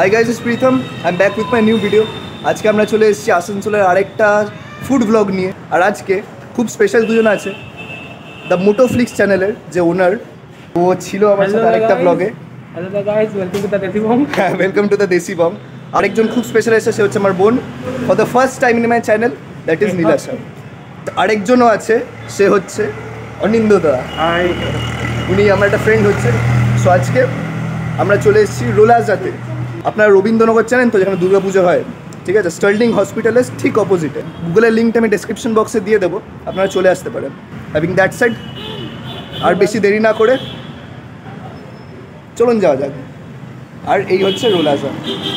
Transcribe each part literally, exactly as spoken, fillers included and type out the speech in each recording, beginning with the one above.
Hi guys, it's Pritham. I'm back with my new video. আজকে আমরা চলে এসেছি আসানসোলের আরেকটা ফুড ব্লগ নিয়ে। আর আজকে খুব স্পেশাল দুজন আছে। দ্য মোটোফ্লিক্স চ্যানেলের যে ওনার, ও ছিল আমার সাথে আরেকটা ব্লগে। Hello guys, welcome to the Desi bomb. হ্যাঁ, welcome to the Desi bomb. আরেকজন খুব স্পেশাল এসেছে, সে হচ্ছে আমার বোন। For the first time in my channel, that is Nilasha. আরেকজনও আছে, সে হচ্ছে অনিন্দদা। হাই, উনি আমার একটা ফ্রেন্ড হচ্ছে। সো আজকে আমরা চলে এসেছি রোলাজাতে। আপনারা রবীন্দ্রনগর জানেন তো, যেখানে দুর্গাপুজো হয়, ঠিক আছে? স্টার্লিং হসপিটালের ঠিক অপোজিটে। গুগলের লিঙ্কটা আমি ডেসক্রিপশন বক্সে দিয়ে দেবো, আপনারা চলে আসতে পারেন। হ্যাভিং দ্যাট সাইড, আর বেশি দেরি না করে চলুন যাওয়া যাক। আর এই হচ্ছে রোলাজা।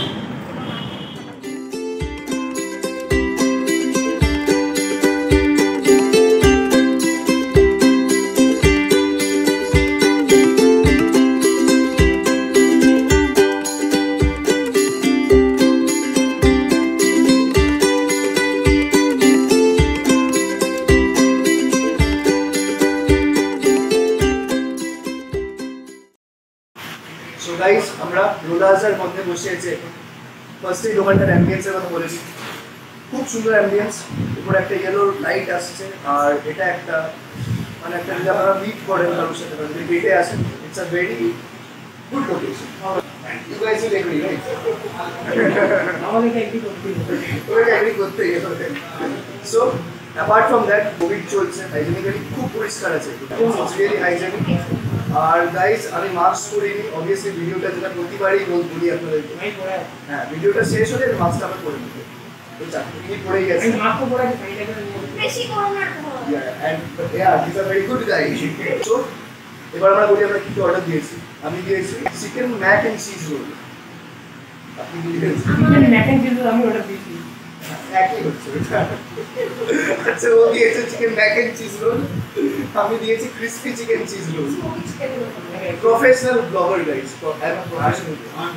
সো গাইস, আমরা রোলাজার মধ্যে বসে আছি। ফার্স্টেই দোকানটার অ্যাম্বিয়েন্সের কথা বলেছি। খুব সুন্দর অ্যাম্বিয়েন্স, উপরে একটা ইয়েলো লাইট আসছে। আর এটা একটা মানে একটা যদি আপনারা মিট করেন কারোর সাথে, যদি গেটে আসেন, it's a very good location. You guys will agree, right? আমাদেরকে এগ্রি করতে হবে। ওকে, এগ্রি করতেই হবে। So apart from that, covid চলছে, হাইজেনিক্যালি খুব পরিষ্কার আছে, ইটস রিয়েলি হাইজেনিক। আর গাইস, আমি মাস্ক পরিনি, অবভিয়াসলি ভিডিওটা যেটা প্রতিবারই বলি আপনাদেরকে, হ্যাঁ ভিডিওটা শেষ হলে মাস্কটা আমি পরে নেবো। তো চাকরি পড়েই গেছে, মাস্ক পরে আছে, স্যানিটাইজার বেশি করোনা তো yeah and yeah these are very good guys. So এবার আমরা বলি আমরা কি কি অর্ডার দিয়েছি। আমি দিয়েছি chicken mac and cheese roll. আপনি কি দিয়েছেন? চিকেন ম্যাক এন্ড চিজ আমি অর্ডার দিয়েছি। একই হচ্ছে এটা। আচ্ছা, ও দিয়েছে chicken mac and cheese roll, আমি দিয়েছি crispy chicken cheese roll. Professional blogger guys, I am a professional.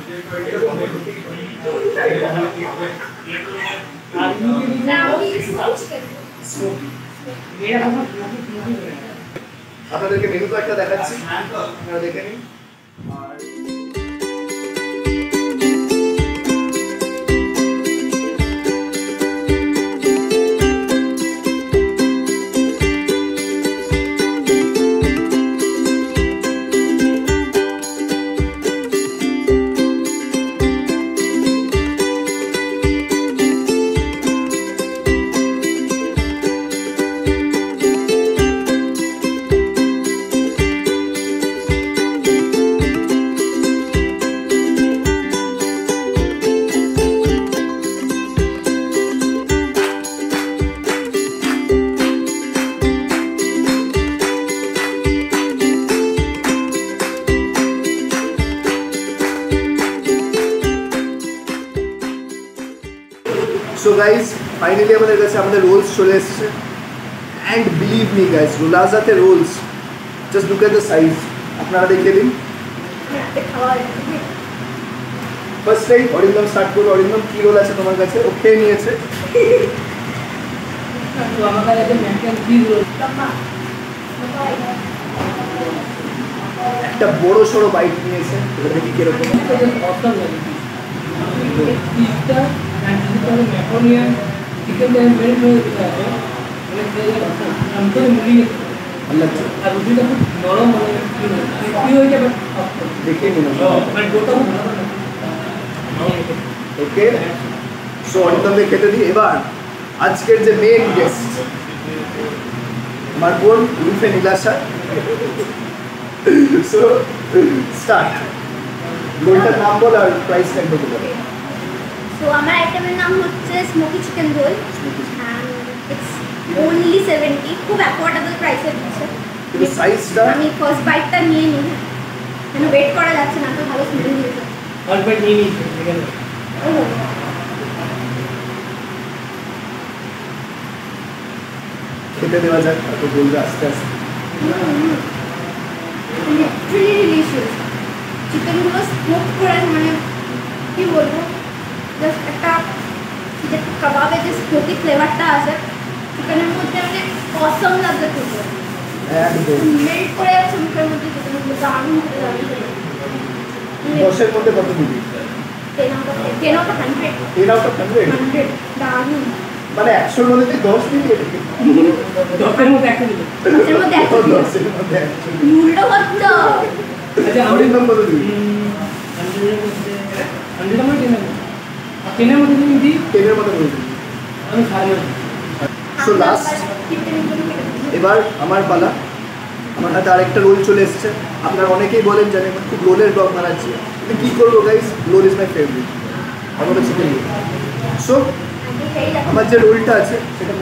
আর ইউকে না ওই চিকেন স্মোকি। মেরা আমার স্মোকি স্মোকি করে। আপনাদেরকে মেনু কার্ডটা দেখাচ্ছি, আপনারা দেখে নিন। আর সো গাইস, ফাইনালি আমাদের কাছে আমাদের রোলস চলে এসেছে। অ্যান্ড বিলিভ মি গাইস, রোলাজাতে rolls, just look at the size. আপনারা দেখিয়ে দিন। ফার্স্ট টাইম অরিন্দম স্টার্ট করবো। অরিন্দম, কী রোল আছে তোমার কাছে? ও খেয়ে নিয়েছে। তো আমার কাছে ম্যাক এন্ড চিজ রোল। একটা বড় সড়ো বাইট নিয়েছে, এটা দেখি কিরকম। অসম লাগে চিজটা এন্ড চিজটা ম্যাকরোনিয়ান চিকেন দিয়ে মেরে মেরে দিতে হবে। মানে তেল আমতো মুড়ি আল্লাহ, আর রুটিটা খুব নরম মানে কি হয়ে যাবে দেখিয়ে নিন। মানে ডোটা খুব ভালো না। ওকে, সো অরিন্দমকে খেতে দিই। এবার আজকের যে মেইন গেস্ট, আমার বোন উর্ফে নীলাশা। So start. রোলটার নাম বল আর প্রাইস ট্যাগ বল। সো আমার আইটেমের নাম হচ্ছে smoky chicken roll, and it's only seventy, খুব অ্যাফোর্ডেবল প্রাইসে দিচ্ছে। কিন্তু সাইজটা আমি ফার্স্ট বাইটটা নিয়ে নিই, কেন ওয়েট করা যাচ্ছে না, তো ভালো স্মেল দিয়েছে। অল্প নিয়ে নিয়েছি এখানে। ও খেতে দেওয়া যাক, তারপর বলবে আস্তে আস্তে। Literally delicious. চিকেনগুলো স্মোক করে, মানে কি বলবো, জাস্ট একটা যে কাবাবের যে স্মোকি ফ্লেভারটা আছে চিকেনের মধ্যে, মানে অসম লাগছে খেতে। একদম মেল্ট করে যাচ্ছে মুখের মধ্যে, চিকেনগুলো দারুণ খেতে দারুণ। দশের মধ্যে কত দিবি? Ten out of ten out of hundred ten out of hundred hundred দারুণ। মানে একশোর মধ্যে তুই দশ দিবি এটাকে? দশের মধ্যে একটা দিল। এর মধ্যে একটা দিও। দশের মধ্যে একশো উল্টো হচ্ছে। আচ্ছা আমি অরিন্দম কত দিবি? হান্ড্রেডের মধ্যে হান্ড্রেড আমার টেনের মধ্যে আর টেনের মধ্যে তুমি দিই টেনের মতো করে দিবি। আমি সাড়ে নয়। সো লাস্ট এবার আমার পালা। আমার হাতে আরেকটা রোল চলে এসেছে। আপনারা অনেকেই বলেন জানেন আমি খুব রোলের ব্লগ বানাচ্ছি, কিন্তু কী করবো guys, roll is my favourite. আমার চিকেন রোল। সো আমার যে রোলটা আছে সেটা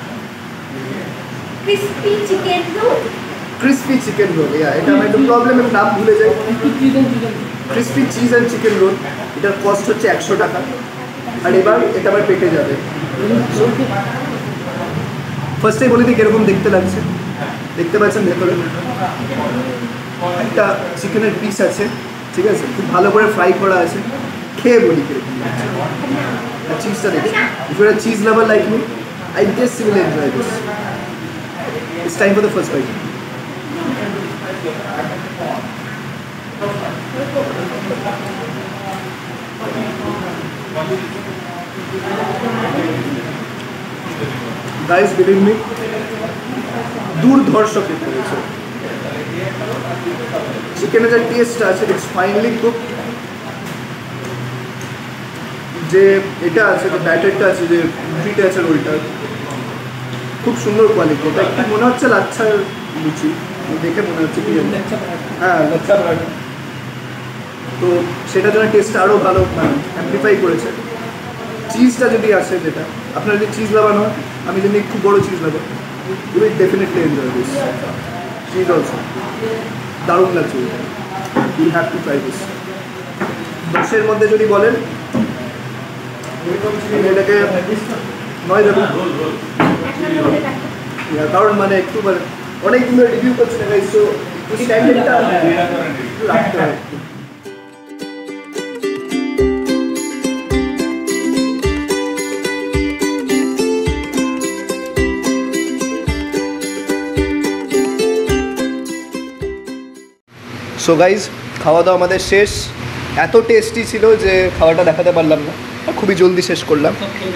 crispy chicken roll. Crispy chicken roll. Yeah, এটা আমার একটু প্রবলেমের নাম ভুলে যাই। একটু chicken chicken crispy cheese and chicken roll. এটার কস্ট হচ্ছে একশো টাকা। আর এবার এটা আমার পেটে যাবে। ফার্স্টেই বলে দিই কীরকম দেখতে লাগছে। দেখতে পাচ্ছেন ভেতরে একটা চিকেনের পিস আছে, ঠিক আছে, খুব ভালো করে ফ্রাই করা আছে। খেয়ে বলি কীরকম লাগছে। আর চিজটা দেখছি, if you're a cheese lover like me, I guess you will enjoy this. It's time for the first bite. Guys, believe me, দুর্ধর্ষ খেতে হয়েছে। চিকেনের যে টেস্ট আছে, ইটস ফাইনালি কুক। যে এটা আছে, যে ব্যাটারটা আছে, যে রুটিটা আছে, রোলটা খুব সুন্দর কোয়ালিটি। এটা একটু মনে হচ্ছে লাচ্ছার লুচি, দেখে মনে হচ্ছে কি জানি। হ্যাঁ, লাচ্ছা পরাঠা। তো সেটার জন্য টেস্টটা আরও ভালো মানে অ্যাম্পলিফাই করেছে। চিজটা যদি আসে, যেটা আপনার যদি চিজ লাগানো হয়, আমি যদি খুব বড়ো চিজ লাগাবো, you will definitely enjoy this. Cheese also দারুণ লাগছে। You have to try this. দশের মধ্যে যদি বলেন এটাকে নয় দেবো, কারণ মানে একটু মানে অনেকগুলো রিভিউ করছে না গাইস, তো একটু স্ট্যান্ডার্ডটা রাখতে হয়। সো গাইজ, খাওয়া দাওয়া আমাদের শেষ। এত টেস্টি ছিল যে খাওয়াটা দেখাতে পারলাম না, আর খুবই জলদি শেষ করলাম।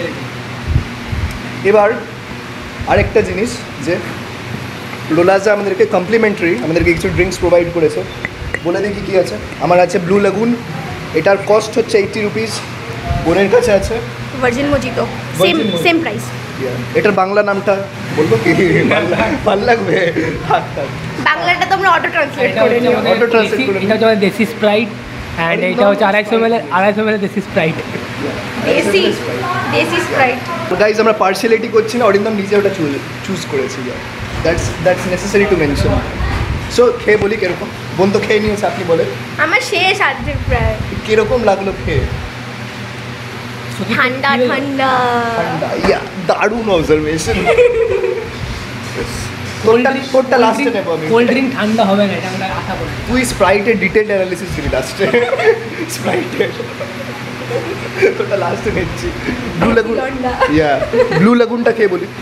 এবার আরেকটা জিনিস, যে রোলাজা আমাদেরকে কমপ্লিমেন্টারি আমাদেরকে কিছু ড্রিঙ্কস প্রোভাইড করেছে। বলে দেখি কী আছে। আমার আছে ব্লু লাগুন, এটার কস্ট হচ্ছে এইটটি রুপিস। বোনের কাছে আছে virgin mojito, same same price. এটার বাংলা নামটা বলবো কি? ভালো লাগবে। বাংলাটা তোমরা অটো ট্রান্সলেট করে নিও। অটো ট্রান্সলেট করে এটা হচ্ছে দেশি স্প্রাইট অ্যান্ড এটা হচ্ছে আড়াইশো এম এল আড়াইশো এম এল দেশি স্প্রাইট। দেশি দেশি স্প্রাইট। গাইজ, আমরা পার্সিয়ালিটি করছি না, অরিন্দম নিজে ওটা চুজ চুজ করেছি। That's that's necessary to mention. So খেয়ে বলি কীরকম। বোন তো খেয়ে নিয়েছে, আপনি বলেন আমার শেষ আজকের প্রায়। কীরকম লাগলো খেয়ে? ঠান্ডা ঠান্ডা ঠান্ডা। ইয়া, দারুণ অবজারভেশন। কোনটা লাস্টে নেবো আমি? কোল্ড ড্রিঙ্ক ঠান্ডা হবে না, এটা আমরা আশা করি। তুই স্প্রাইটের ডিটেলড অ্যানালিসিস দিবি লাস্টে। স্প্রাইটের ওটা লাস্টে নিচ্ছি। ব্লু লাগুন, ইয়া ব্লু লাগুনটা খেয়ে বলি।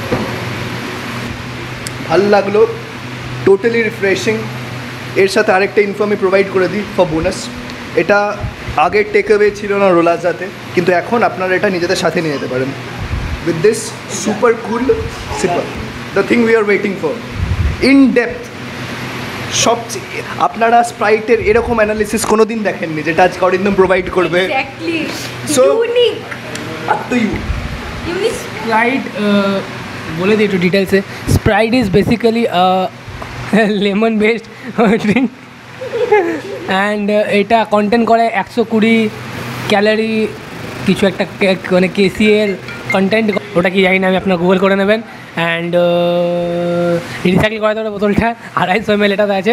ভাল লাগলো, টোটালি রিফ্রেশিং। এর সাথে আরেকটা ইনফো আমি প্রোভাইড করে দিই ফর বোনাস। এটা আগের টেক অ্যাওয়ে ছিল না রোলাজাতে, কিন্তু এখন আপনারা এটা নিজেদের সাথে নিয়ে যেতে পারেন। With this super cool sipper, the thing we are waiting for, in depth. সবচেয়ে আপনারা স্প্রাইটের এরকম অ্যানালিসিস কোনো দিন দেখেননি, যেটা আজকে অরিন্দম প্রোভাইড করবে। এক্স্যাক্টলি So, ইউনিক আর তো ইউ ইউনিক স্প্রাইট বলে দিই একটু ডিটেলসে। Sprite is basically lemon based drink and এটা কন্টেন্ট করে একশো কুড়ি ক্যালোরি কিছু একটা মানে কেসিএল কন্টেন্ট। ওটা কি জানি না আমি, আপনার গুগল করে নেবেন। অ্যান্ড রিসাইকেল করা যাবে বোতলটা, আড়াইশো এম এল এটাতে আছে।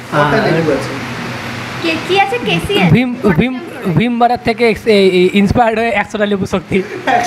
কে কি আছে কেসিএল ভীম ভীম ভীমবারের থেকে ইন্সপায়ার্ড হয়ে একশোটা লেবু শক্তি,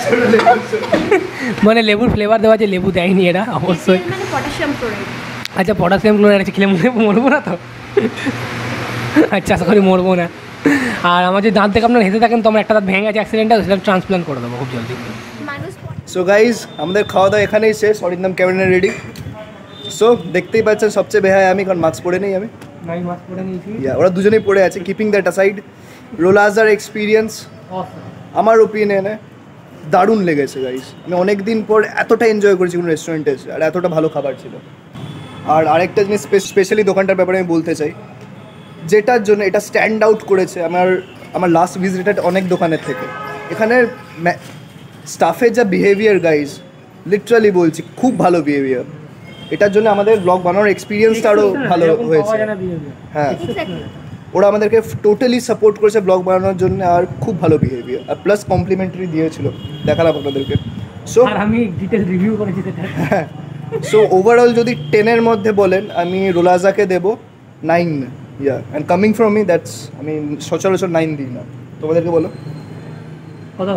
মানে লেবুর ফ্লেভার দেওয়া আছে, লেবু দেয়নি এরা অবশ্যই। মানে পটাশিয়াম ক্লোরাইড। আচ্ছা, পটাশিয়াম ক্লোরাইড আছে, খেলে মরবো না তো? আচ্ছা, আশা করি মরবো না। আর আমার যদি দাঁত থেকে আপনার হেসে থাকেন তো আমার একটা দাঁত ভেঙে গেছে অ্যাক্সিডেন্টে, সেটা ট্রান্সপ্লান্ট করে দেবো খুব জলদি। মানুষ সো গাইজ, আমাদের খাওয়া দাওয়া এখানেই শেষ। অরিন্দম ক্যামেরা রেডি, সো দেখতেই পাচ্ছেন সবচেয়ে বেহায় আমি, কারণ মাস্ক পরে নেই আমি। নাই মাস্ক পরে নিয়েছি। ইয়া, ওরা দুজনেই পড়ে আছে। কিপিং দ্যাট অ্যাসাইড, রোলাজার এক্সপিরিয়েন্স আমার ওপিনিয়নে দারুণ লেগেছে গাইস। আমি অনেক দিন পর এতটা এনজয় করেছি কোনো রেস্টুরেন্টে এসে, আর এতটা ভালো খাবার ছিল। আর আরেকটা জিনিস স্পেশালি দোকানটার ব্যাপারে আমি বলতে চাই, যেটার জন্য এটা স্ট্যান্ড আউট করেছে আমার আমার লাস্ট ভিজিটেড অনেক দোকানের থেকে। এখানের স্টাফের যা বিহেভিয়ার গাইস, লিটারালি বলছি খুব ভালো বিহেভিয়ার। এটার জন্য আমাদের ব্লগ বানানোর এক্সপিরিয়েন্সটা আরও ভালো হয়েছে। হ্যাঁ, ওরা আমাদেরকে টোটালি সাপোর্ট করেছে ব্লগ বানানোর জন্য, আর খুব ভালো বিহেভিয়ার, আর প্লাস কমপ্লিমেন্টারি দিয়েছিল, দেখালাম আপনাদেরকে। সো আর আমি ডিটেল রিভিউ করেছি সেটা। হ্যাঁ, সো ওভারঅল যদি টেনের মধ্যে বলেন, আমি রোলাজাকে দেবো nine. Yeah, and coming from me that's, আমি সচরাচর নাইন দিই না। তোমাদেরকে বলো কত?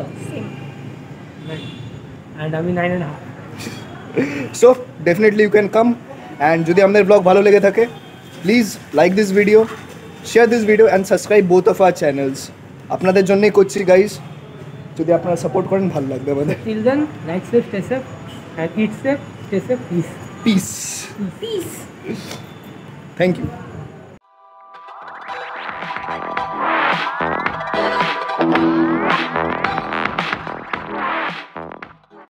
অ্যান্ড আমি nine and half. So definitely you can come, and যদি আমাদের ব্লগ ভালো লেগে থাকে, please like this video, share this video and subscribe both of our channels. আপনাদের জন্যই করছি গাইজ, যদি আপনারা সাপোর্ট করেন ভালো লাগবে আমাদের। Till then, like safe, stay safe, and eat safe, stay safe, peace. Peace. Peace. Thank you.